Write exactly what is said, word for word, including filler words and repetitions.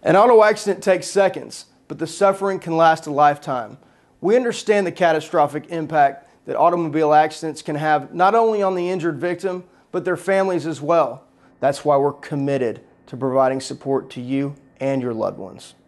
An auto accident takes seconds, but the suffering can last a lifetime. We understand the catastrophic impact that automobile accidents can have not only on the injured victim, but their families as well. That's why we're committed to providing support to you and your loved ones.